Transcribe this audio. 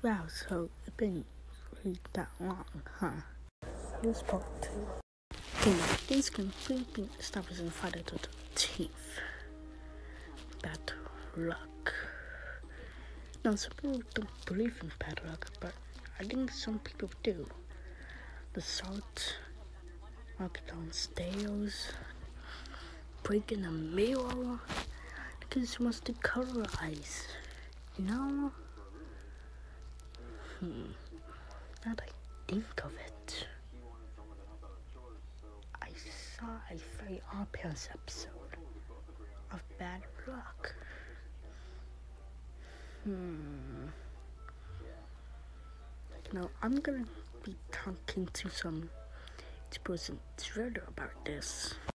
Wow, so it's been really that long, huh? Here's part 2. Okay, now things completely established on Friday the 13th. Bad luck. Now, some people don't believe in bad luck, but I think some people do. The salt, walking downstairs, breaking a mirror, because she wants to cover eyes. You know? Now that I think of it, I saw a very obvious episode of Bad Luck. Now I'm gonna be talking to some person Twitter about this.